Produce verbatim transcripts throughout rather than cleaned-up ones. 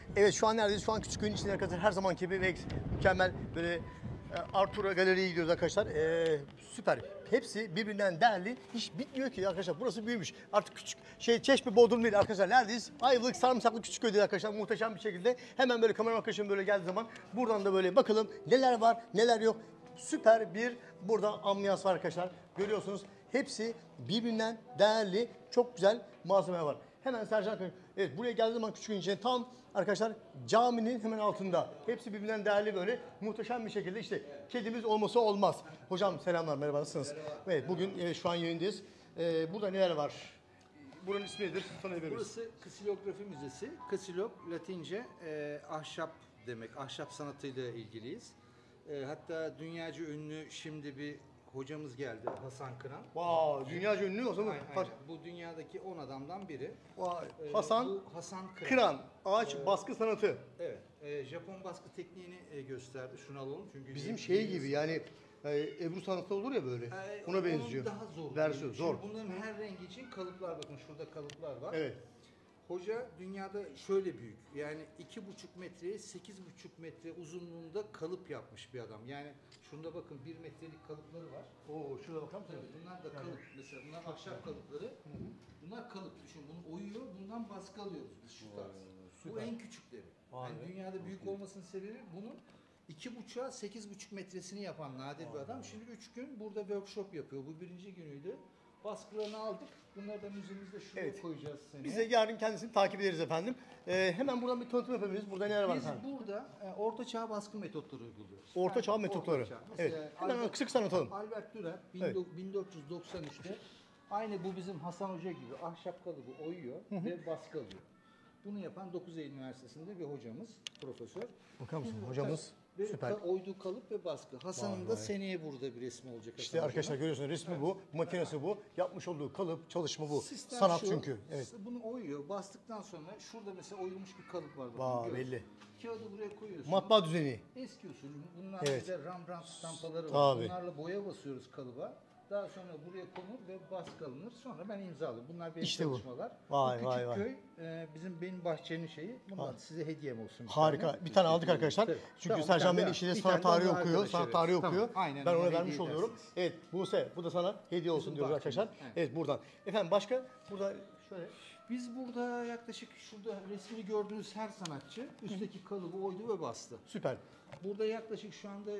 Evet şu an neredeyiz? Şu an Küçükköy'ün içinde arkadaşlar her zamanki gibi ve mükemmel böyle e, Artura Galeri'ye gidiyoruz arkadaşlar. E, süper. Hepsi birbirinden değerli. Hiç bitmiyor ki arkadaşlar. Burası büyümüş. Artık küçük şey Çeşme Bodrum değil arkadaşlar. Neredeyiz? Ayvalık Sarımsaklı Küçükköy değil arkadaşlar. Muhteşem bir şekilde. Hemen böyle kamera arkadaşım böyle geldiği zaman buradan da böyle bakalım neler var neler yok. Süper bir burada ambiyans var arkadaşlar. Görüyorsunuz. Hepsi birbirinden değerli. Çok güzel malzeme var. Hemen Sercan Akın. Evet buraya geldiğim zaman Küçükköy'ün içine tam arkadaşlar caminin hemen altında. Hepsi birbirinden değerli böyle muhteşem bir şekilde işte kedimiz olması olmaz. Hocam selamlar merhaba nasılsınız? Merhaba. Evet bugün evet, şu an yayındayız. Ee, burada neler var? Buranın ismi nedir? Tanıyabilir miyiz? Burası Kasilografi Müzesi. Kasilog Latince e, ahşap demek. Ahşap sanatıyla ilgiliyiz. E, hatta dünyaca ünlü şimdi bir hocamız geldi Hasan Kıran. Wow, dünyaca ünlü o zaman. Aynen, aynen. Bu dünyadaki on adamdan biri. Vay, E, Hasan, bu Hasan Kıran. Kıran, ağaç ee, baskı sanatı. Evet. E, Japon baskı tekniğini e, gösterdi. Şunu alalım çünkü bizim şey gibi yani e, Ebru sanatı olur ya böyle. E, Ona benziyor. Daha zor. Versiyon zor. Bunların her rengi için kalıplar bakın şurada kalıplar var. Evet. Hoca dünyada şöyle büyük yani iki buçuk metreye sekiz buçuk metre uzunluğunda kalıp yapmış bir adam. Yani şunda bakın bir metrelik kalıpları var. Oo şurada bakar mısınız? Evet, bunlar da kalıp mesela bunlar ahşap kalıpları. Hı hı. Bunlar kalıp düşün bunu oyuyor bundan baskı alıyoruz biz şu tarz. Bu en küçükleri. Yani dünyada büyük olmasının sebebi bunun iki buçuğa sekiz buçuk metresini yapan nadir bir adam. Şimdi üç gün burada workshop yapıyor. Bu birinci günüydü. Baskılarını aldık. Bunları da müzemizde şuraya evet. koyacağız seneye. Biz de yarın kendisini takip ederiz efendim. Ee, hemen buradan bir tanıtım yapabiliriz. Burada neler var Biz efendim? burada e, orta çağ baskı metotları uyguluyoruz. Orta çağ metotları. Orta çağ. Evet. Hemen Albert, kısa kısa anlatalım. Albert Dürer evet. bin dört yüz doksan üçte aynı bu bizim Hasan Hoca gibi ahşap kalıbı oyuyor hı hı. ve baskı alıyor. Bunu yapan dokuz Eylül Üniversitesi'nde bir hocamız, profesör. Bakar mısın? Hocamız ve süper. Oyduğu kalıp ve baskı. Hasan'ın da seneye burada bir resmi olacak. İşte Hasan arkadaşlar hocam. görüyorsunuz resmi evet. bu, makinesi bu. Yapmış olduğu kalıp, çalışma bu. Sistem sanat şu, çünkü. Evet. Bunu oyuyor. Bastıktan sonra şurada mesela oyulmuş bir kalıp var. Vaa belli. Kağıdı buraya koyuyorsun. Matbaa düzeni. Eski usul. Bunlar evet. bize Rembrandt stampaları var. Tabii. Bunlarla boya basıyoruz kalıba. Daha sonra buraya konur ve baskı alınır. Sonra ben imzalarım. Bunlar benim işte çalışmalar. Bu. Vay, bu vay, vay. E, bizim benim bahçenin şeyi. Bunlar size hediyem olsun. Bir Harika. Tane. Bir tane aldık arkadaşlar. Tabii. Çünkü tamam, Sercan Bey'in işinde sanat tarihi okuyor. Sanat tarihi evet. okuyor. Tamam. Aynen, ben ona vermiş oluyorum. Edersiniz. Evet Buse bu da sana hediye olsun bizim diyoruz arkadaşlar. Evet. evet buradan. Efendim başka? Burada şöyle. Biz burada yaklaşık şurada resmini gördüğünüz her sanatçı üstteki kalıbı oydu ve bastı. Süper. Burada yaklaşık şu anda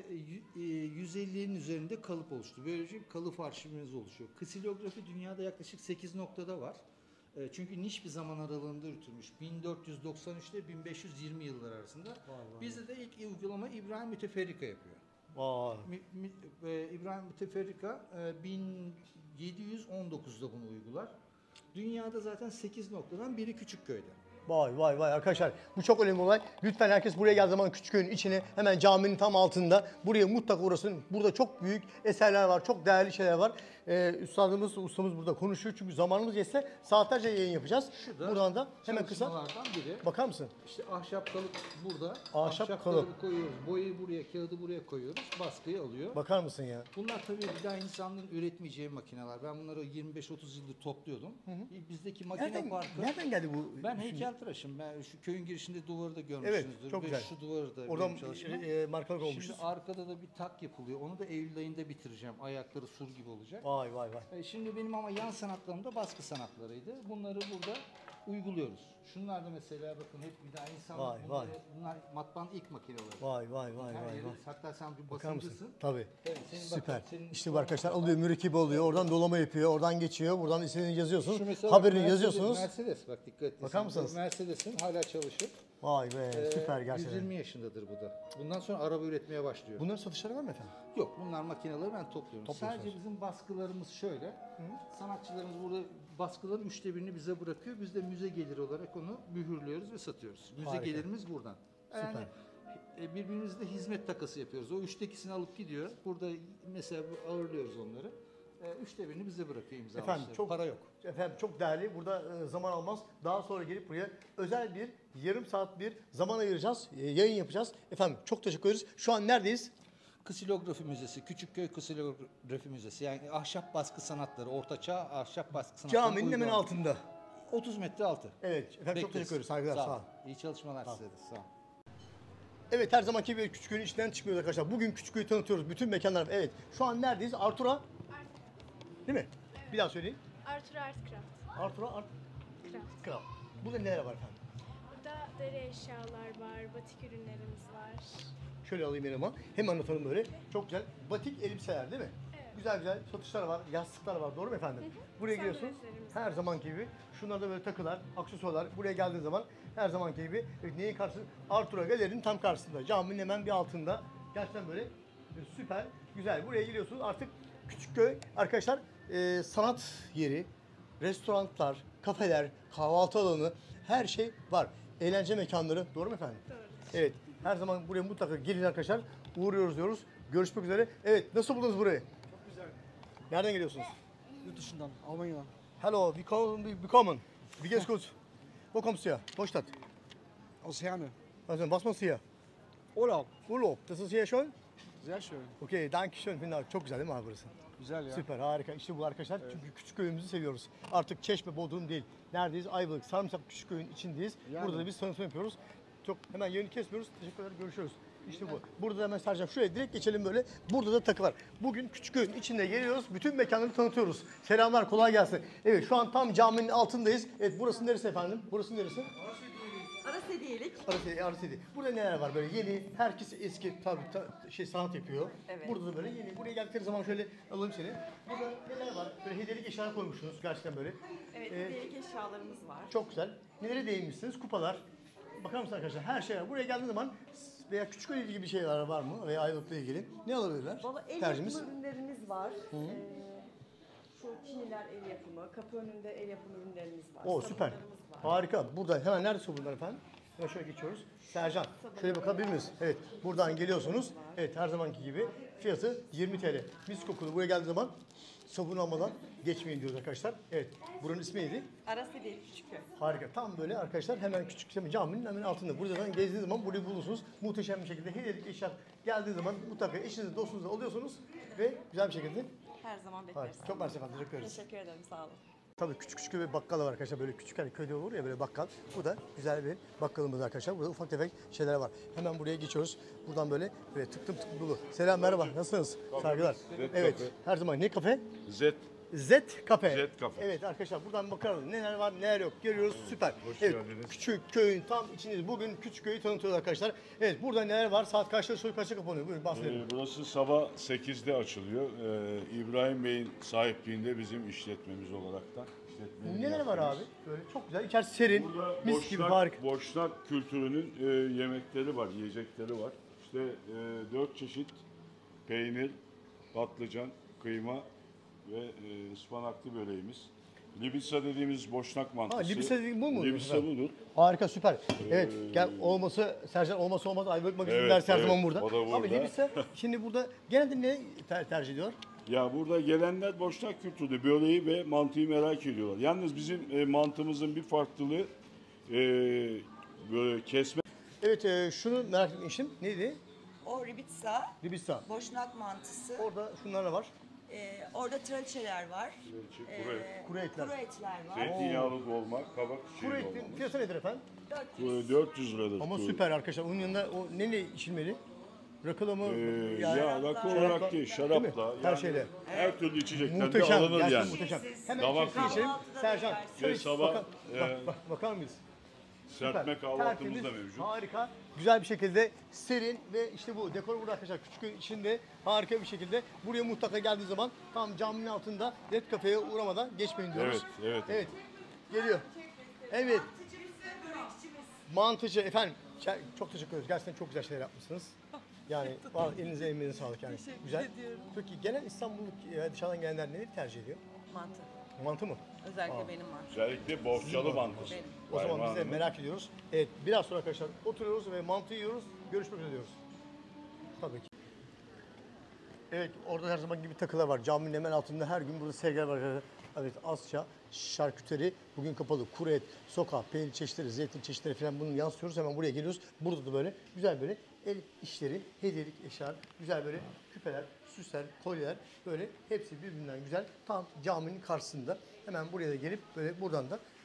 yüz ellinin üzerinde kalıp oluştu. Böylece bir kalıp arşivimiz oluşuyor. Kasilografi dünyada yaklaşık sekiz noktada var. Çünkü niş bir zaman aralığında üretilmiş. bin dört yüz doksan üçte bin beş yüz yirmi yıllar arasında. Vallahi. Bizde de ilk uygulama İbrahim Müteferrika yapıyor. Vay. Mi, mi, e, İbrahim Müteferrika e, bin yedi yüz on dokuzda bunu uygular. Dünyada zaten sekiz noktadan biri Küçükköy'de. Vay vay vay arkadaşlar bu çok önemli olay. Lütfen herkes buraya geldiği zaman Küçükköy'ün içine hemen caminin tam altında buraya mutlaka uğrasın. Burada çok büyük eserler var, çok değerli şeyler var. Ee, üstadımız, ustamız burada konuşuyor çünkü zamanımız yetse saatlerce yayın yapacağız. Şurada buradan da hemen kısa. Biri. Bakar mısın? İşte ahşap kalıp burada. Ahşap, ahşap kalıp koyuyoruz. Boyayı buraya, kağıdı buraya koyuyoruz. Baskıyı alıyor. Bakar mısın ya? Bunlar tabii bir daha insanların üretmeyeceği makineler. Ben bunları yirmi beş otuz yıldır topluyordum. Hı hı. Bizdeki makine nereden, parkı. Nereden geldi bu? Ben heykeltıraşım. Ben şu köyün girişinde duvarı da görmüşsünüzdür. Evet, çok güzel. Şu duvarı da oradan e, markalık olmuşuz. Şimdi arkada da bir tak yapılıyor. Onu da Eylül ayında bitireceğim. Ayakları sur gibi olacak. Vay vay vay. E, şimdi benim ama yan sanatlarım da baskı sanatlarıydı. Bunları burada uyguluyoruz. Şunlar da mesela bakın hep bir daha insanlar vay, bunları, vay. Bunlar matbaanın ilk makineleri. Vay vay vay vay. vay. Hatta sen bir basıncısın. Tabii. Evet, süper. Bakın, işte bu arkadaşlar alıyor mürekkebi oluyor. Oradan dolama yapıyor. Oradan geçiyor. Buradan istediğini yazıyorsunuz. Haberini Mercedes, yazıyorsunuz. Mercedes bak dikkat edin. Bakar mısınız? Mercedes'in hala çalışır. Vay be ee, süper gerçekten. yüz yirmi yaşındadır bu da. Bundan sonra araba üretmeye başlıyor. Bunların satışları var mı efendim? Yok bunlar makineleri ben topluyorum. Sadece bizim baskılarımız şöyle. Hı? Sanatçılarımız burada baskıların üçte birini bize bırakıyor. Biz de müze geliri olarak onu mühürlüyoruz ve satıyoruz. Müze Harika. gelirimiz buradan. Yani süper. Birbirimizle hizmet takası yapıyoruz. O üçte ikisini alıp gidiyor. Burada mesela ağırlıyoruz onları. Üçte birini bize bırakıyor imza. Efendim çok para yok. Efendim çok değerli. Burada zaman almaz. Daha sonra gelip buraya özel bir yarım saat bir zaman ayıracağız. Yayın yapacağız. Efendim çok teşekkür ederiz. Şu an neredeyiz? Kasilografi Müzesi, Küçükköy Kasilografi Müzesi. Yani ahşap baskı sanatları, ortaçağ ahşap baskı sanatları. Caminin hemen altında. otuz metre altı. Evet. Efendim çok Bekleriz. teşekkür ederiz. Saygılar. Sağ olun. İyi çalışmalar Sağ ol. size de. Sağ olun. Evet, her zamanki gibi Küçükköy'ün içinden çıkmıyoruz arkadaşlar. Bugün Küçükköy'ü tanıtıyoruz. Bütün mekanlar. Evet. Şu an neredeyiz? Artura. Değil mi? Bir daha söyleyin. Arthur Art Craft. Artura Art Craft. Kral. Burada neler var efendim? Burada deri eşyalar var, batik ürünlerimiz var. Şöyle alayım yanıma. Hem anlatalım böyle. Çok güzel. Batik elbiseler değil mi? Evet. Güzel güzel satışlar var, yastıklar var. Doğru mu efendim? Buraya geliyorsunuz. Sandalyelerimiz Her zamanki gibi. Şunlar da böyle takılar, aksesuarlar. Buraya geldiğiniz zaman her zamanki gibi evet, neyin karşısında? Artura Galeri'nin tam karşısında. Caminin hemen bir altında. Gerçekten böyle süper, güzel. Buraya geliyorsunuz. Artık Küçükköy arkadaşlar e, sanat yeri, restoranlar, kafeler, kahvaltı alanı her şey var. Eğlence mekanları. Doğru mu efendim? Doğru. Evet. Her zaman buraya mutlaka gelin arkadaşlar. Uğruyoruz diyoruz. Görüşmek üzere. Evet. Nasıl buldunuz burayı? Çok güzel. Nereden geliyorsunuz? Yurt dışından, Almanya'dan. Hallo, wie kommen, wie kommen? Wie geht's gut? Wo kommst du her? Neustadt. Aus Herne. Also, was machst du hier? Urlaub. Urlaub. Das ist hier schon? Sehr schön. Okay, danke schön. Vielen Dank. Çok güzel değil mi abi burası? Güzel ya. Süper, harika. İşte bu arkadaşlar. Çünkü küçük köyümüzü seviyoruz. Artık Çeşme, Bodrum değil. Neredeyiz? Ayvalık, Sarımsak küçük köyün içindeyiz. Yani. Burada da biz tanıtım yapıyoruz. Çok hemen yerini kesmiyoruz. Teşekkür ederim. Görüşürüz. İşte bu. Burada da hemen Sercan şuraya direkt geçelim böyle. Burada da takı var. Bugün Küçükköy'ün içinde geliyoruz. Bütün mekanları tanıtıyoruz. Selamlar, kolay gelsin. Evet, şu an tam caminin altındayız. Evet, burası neresi efendim? Burası neresi? Aras hediyelik. Arasedi, Arasedi. Burada neler var böyle yeni, herkes eski tabii ta- şey sanat yapıyor. Evet. Burada da böyle yeni. Buraya geldikleri zaman şöyle alalım seni. Burada neler var? Böyle hediyelik eşyalar koymuşsunuz gerçekten böyle. Evet, Ee, hediyelik eşyalarımız var. Çok güzel. Nelere değinmişsiniz? Kupalar. Bakar mısın arkadaşlar? Her şey var. Buraya geldiğiniz zaman veya Küçükköy ilgili bir şeyler var mı? Veya Ayvalık'la ilgili. Ne alabilirler? Valla el Tercihimiz. yapımı ürünlerimiz var. Ee, şu Çiniler el yapımı, kapı önünde el yapımı ürünlerimiz var. Oo süper. Sabunlarımız var. Harika. Burada hemen nerede bunlar efendim? Hemen şöyle geçiyoruz. Sercan. Şöyle bakabilir miyiz? Evet. Buradan geliyorsunuz. Evet her zamanki gibi. Fiyatı yirmi T L. Mis kokulu. Buraya geldiği zaman sabun almadan geçmeyin diyoruz arkadaşlar. Evet. Buranın ismi neydi? Aras hediyelik Küçükköy. Harika. Tam böyle arkadaşlar hemen küçük caminin hemen altında. Buradan gezdiğiniz zaman burayı bulursunuz. Muhteşem bir şekilde hediyelik eşya geldiği zaman mutlaka eşinizi dostunuzu alıyorsunuz ve güzel bir şekilde. Her zaman bekleriz. Harika. Çok mersi efendim. Teşekkür ederiz. Teşekkür ederim, sağ olun. Tabii küçük küçük bir bakkal var arkadaşlar. Böyle küçük hani köyde olur ya böyle bakkal. Bu da güzel bir bakkalımız arkadaşlar. Burada ufak tefek şeyler var. Hemen buraya geçiyoruz. Buradan böyle böyle tıktım tıktım dolu. Selam merhaba. Nasılsınız? Saygılar. Evet. Her zaman ne kafe? Z. Z Kafe. Z Kafe. Evet arkadaşlar buradan bakarız. Neler var neler yok görüyoruz. Süper. hoş evet, geldiniz. Küçük köyün tam içindeyiz. Bugün küçük köyü tanıtıyoruz arkadaşlar. Evet burada neler var? Saat kaçta soy kaçta kapanıyor? Buyurun bahsedelim. Ee, burası sabah sekizde açılıyor. Ee, İbrahim Bey'in sahipliğinde bizim işletmemiz olarak da. işletmeyi neler var yapıyoruz. abi? Böyle çok güzel. İçerisi serin. Burada Mis gibi boşnak, harika. boşnak kültürünün e, yemekleri var, yiyecekleri var. İşte e, dört çeşit peynir, patlıcan, kıyma ve e, ıspanaklı böreğimiz. Libisa dediğimiz boşnak mantısı. Ha, Libisa dediğin bu mu? Libisa Efendim? budur. Harika süper. Evet gel olması Sercan olması olmaz Ayvalık Magazin Evet, dersi her evet, zaman burada. o da Abi burada. Libisa şimdi burada genelde ne ter- tercih ediyor? Ya burada gelenler boşnak kültürü, böreği ve mantıyı merak ediyorlar. Yalnız bizim e, mantımızın bir farklılığı e, böyle kesme. Evet e, şunu merak etmiştim. Neydi? O ribitsa, Libisa. boşnak mantısı. Orada şunlar da var. Ee, orada traliçeler var. Kuru, Ee, Kuru etler. Kuru etler var. zeytinyağlı dolma, kabak çiğ Kuru dolma. etin fiyatı nedir efendim? dört Bu yüz. dört yüz liradır. Ama kuru. süper arkadaşlar. Onun yanında o ne ne içilmeli? Rakıla mı? Ee, Yani- ya rakı Şarapla, olarak değil, değil mi? şarapla. Her yani şeyle. Her türlü içecekten de Muhteşem. alınır Gerçekten yani. muhteşem. Hemen Damak içerisine tadı. geçelim. Sercan. şöyle sabah, bakar, bak, e, bak, bakar mıyız? Serpme kahvaltımız da tertemiz, mevcut. Harika. Güzel bir şekilde serin ve işte bu dekor burada arkadaşlar Küçükköy içinde harika bir şekilde buraya mutlaka geldiği zaman tam caminin altında Red Cafe'ye uğramadan geçmeyin diyoruz. Evet, evet. Evet. Geliyor. Evet. Mantıcı efendim. şey- Çok teşekkür ederiz. Gerçekten çok güzel şeyler yapmışsınız. Yani vallahi elinize emeğinize sağlık yani. Teşekkür güzel. ediyorum. Peki genel İstanbulluk e, dışarıdan gelenler neleri tercih ediyor? Mantı. Mantı mı? Özellikle benim var. Özellikle bohçalı mantısı. Benim. O zaman biz de Kaymağının. merak ediyoruz. Evet biraz sonra arkadaşlar oturuyoruz ve mantı yiyoruz. Görüşmek üzere diyoruz. Tabii ki. Evet orada her zaman gibi takılar var. Caminin hemen altında her gün burada sergiler var. arkadaşlar. Evet Asya, şarküteri bugün kapalı. Kuru et, soka, peynir çeşitleri, zeytin çeşitleri falan bunu yansıtıyoruz. Hemen buraya geliyoruz. Burada da böyle güzel böyle el işleri, hediyelik eşyalar, güzel böyle küpeler, süsler, kolyeler böyle hepsi birbirinden güzel. Tam caminin karşısında. Hemen buraya da gelip böyle buradan da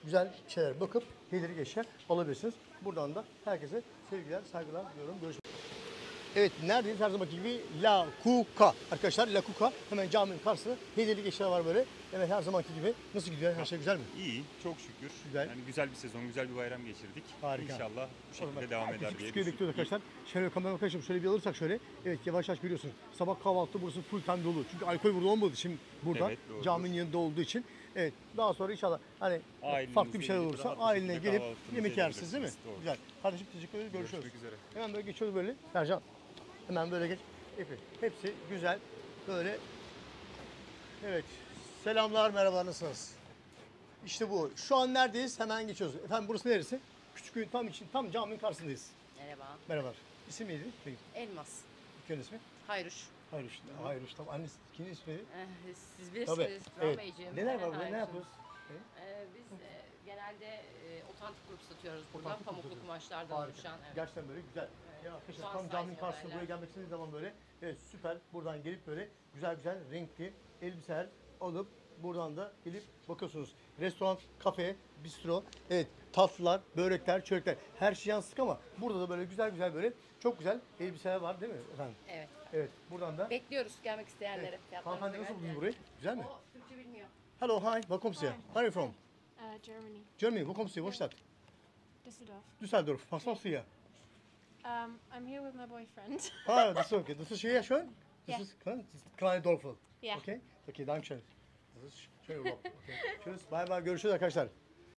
güzel şeyler bakıp hediyelik eşya alabilirsiniz. Buradan da herkese sevgiler, saygılar diyorum. Görüşmek üzere. Evet, neredeyiz? Her zamanki gibi La Cuca. Arkadaşlar La Cuca hemen caminin karşısında hediyelik eşya var böyle. Evet, her zamanki gibi. Nasıl gidiyor? Her şey güzel mi? İyi, çok şükür. Güzel. Yani güzel bir sezon, güzel bir bayram geçirdik. Harika. İnşallah bu şekilde Bak, devam herkes eder küçük diye küçük bekliyoruz düşünüyorum. arkadaşlar. Şöyle kamera arkadaşım şöyle bir alırsak şöyle. Evet, yavaş yavaş görüyorsunuz. Sabah kahvaltı burası full time dolu. Çünkü alkol burada olmadığı için burada Evet, doğrudur. caminin yanında olduğu için. Evet, daha sonra inşallah hani Ailenizle farklı bir şeyler ilgili olursa rahat bir ailine şekilde gelip kahvaltınızı yemek yersiniz değil mi? edebilirsiniz. Doğru. Güzel. Kardeşim teşekkür ederiz. Görüşürüz. Görüşmek üzere. Hemen böyle geçiyoruz böyle. Sercan. Hemen böyle geç. Hepsi, hepsi güzel. Böyle. Evet. Selamlar, merhaba, nasılsınız? İşte bu. Şu an neredeyiz? Hemen geçiyoruz. Efendim burası neresi? Küçüköy'ün tam için, tam caminin karşısındayız. Merhaba. Merhaba. İsim neydi? Peki. Elmas. İlk ismi? Hayruş. Hayruş. Hayruş. Tamam. Annesi, kimin ismi? Ee, siz Tabii. bilirsiniz. Evet. Beyciğim. Neler var burada? Ne Hayruş'um. yapıyoruz? Ee, biz e, genelde e, otantik grup satıyoruz burada. Otantik grup Pamuklu satıyoruz. kumaşlardan Harika. oluşan. Evet. Gerçekten böyle güzel. Ya arkadaşlar Şu an tam caminin size karşısına haberler. buraya gelmek istediğiniz zaman böyle evet süper. Buradan gelip böyle güzel güzel renkli elbiseler alıp buradan da gelip bakıyorsunuz. Restoran, kafe, bistro, evet tatlılar, börekler, çörekler her şey yansıtık ama burada da böyle güzel güzel böyle çok güzel elbiseler var değil mi efendim? Evet. Evet buradan da. Bekliyoruz gelmek isteyenleri. Evet. Fiyatlarımıza Hanımefendi nasıl göre. buldunuz burayı? Güzel mi? O Türkçe bilmiyor. Hello, hi, welcome to you. Where are you from? Uh, Germany, Germany, welcome to you. What's that? Düsseldorf. Düsseldorf. Was machst du hier? Um, I'm here with my boyfriend. Ah, das ist okay. Das ist hier schön? Das Ja. ist klein, das ist kleine Dorfel. Ja. Okay? Okay, danke schön. Das ist schön Urlaub. Okay. Tschüss, bye bye. Görüşürüz arkadaşlar.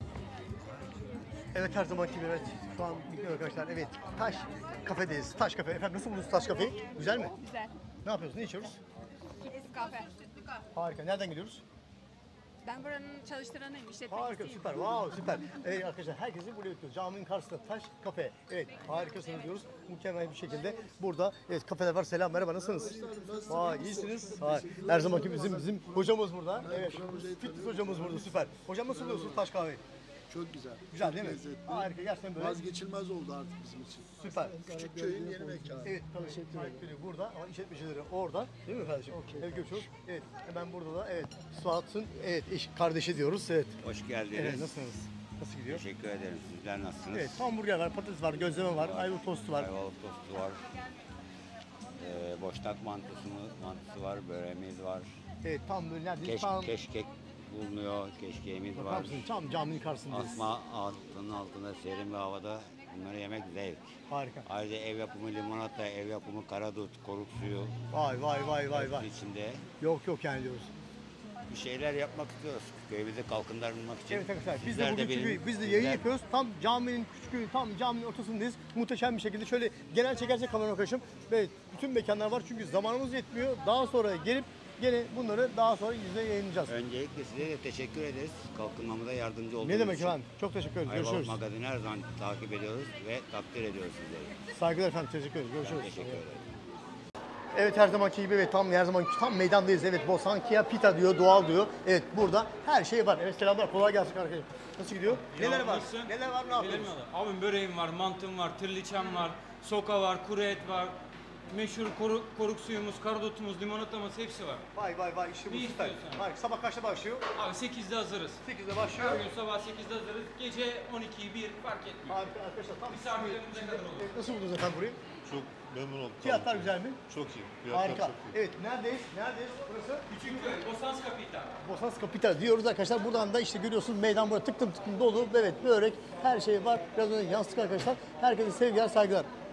Evet her zamanki gibi evet. Şu an bitmiyor arkadaşlar. Evet, Taş Kafe'deyiz. Taş Kafe. Efendim nasıl buldunuz Taş Kafe'yi? Güzel mi? Güzel. Ne yapıyoruz? Ne içiyoruz? Kahve. Harika. Nereden gidiyoruz? Ben buranın çalıştıranıyım. Harika, işletmecisiyim. süper. Wow, süper. Evet arkadaşlar herkesi buraya bekliyoruz. Caminin karşısında Taş Kafe. Evet, harikasınız diyoruz. Mükemmel bir şekilde burada evet kafeler var. Selam, merhaba. Nasılsınız? Vay, iyisiniz. Vay. Her zamanki bizim bizim hocamız burada. Evet. Fitness hocamız burada. Süper. Hocam nasıl buluyorsunuz Taş Kahve'yi? Çok güzel. Güzel çok değil mi? lezzetli. Harika. Gerçekten böyle. Vazgeçilmez oldu artık bizim için. Süper. Küçük köyün yeni mekanı. Evet tabii. Sahipleri burada ama işletmecileri orada. Değil mi kardeşim? Evet görüşürüz. Evet hemen burada da evet Suat'ın evet eş kardeşi diyoruz. Evet. Hoş geldiniz. Evet nasılsınız? Nasıl gidiyor? Teşekkür ederim. Sizler nasılsınız? Evet hamburger var, patates var, gözleme var, ayvalık tostu var. Ayvalık tostu var. Ee, boşnak mantısı, mantısı var, böreğimiz var. Evet tam böyle neredeyiz? Keş, Tam keşkek bulunuyor, keşkeğimiz bakar var. mısın? Tam caminin karşısındayız. Asma altının altında serin bir havada bunları yemek zevk. Harika. Ayrıca ev yapımı limonata, ev yapımı karadut, koruk suyu. Vay vay vay vay vay. içinde Yok yok yani diyoruz. bir şeyler yapmak istiyoruz. Köyümüzü kalkındırmak için. Evet arkadaşlar biz de Sizler bugün benim- çünkü biz de yayın sizler- yapıyoruz. Tam caminin küçük köyü, tam caminin ortasındayız. Muhteşem bir şekilde şöyle genel çekersek kamera arkadaşım. Ve bütün mekanlar var çünkü zamanımız yetmiyor. Daha sonra gelip gene bunları daha sonra yüzde yayınlayacağız. Öncelikle size de teşekkür ederiz. Kalkınmamıza yardımcı olduğunuz Ne demek için. efendim? Çok teşekkür ederiz. Ayvalık Görüşürüz. Magazini her zaman takip ediyoruz ve takdir ediyoruz sizleri. Saygılar efendim. Teşekkür ederiz. Görüşürüz. Teşekkür ederim. Evet her zamanki gibi evet tam her zaman tam meydandayız. Evet Bosankia Pita diyor, doğal diyor. Evet burada her şey var. Evet selamlar. Kolay gelsin arkadaşlar. Nasıl gidiyor? Neler var? nasılsın? Neler var? Ne yapıyoruz? Abim böreğim var, mantım var, tırliçem var, soka var, kuru et var. Meşhur koruk, koruk suyumuz, karadutumuz, limonatamız hepsi var. Vay vay vay işte bu Ne süper. istiyorsan. Harika. Sabah kaçta başlıyor? Abi sekizde hazırız. sekizde başlıyor. Her gün sabah sekizde hazırız. Gece on iki, bir fark etmiyor. Harika arkadaşlar. Tam Misafirlerimize kadar olur. Evet, nasıl buldunuz efendim burayı? Çok memnun oldum. Fiyatlar güzel mi? Çok iyi. Fiyatlar Harika. çok iyi. Evet neredeyiz? Neredeyiz? Burası? Küçükköy, Bosans Kapital. Bosans Kapital diyoruz arkadaşlar. Buradan da işte görüyorsunuz meydan burada tıktım tıktım dolu. Evet börek her şey var. Biraz önce yansıtık arkadaşlar. Herkese sevgiler saygılar.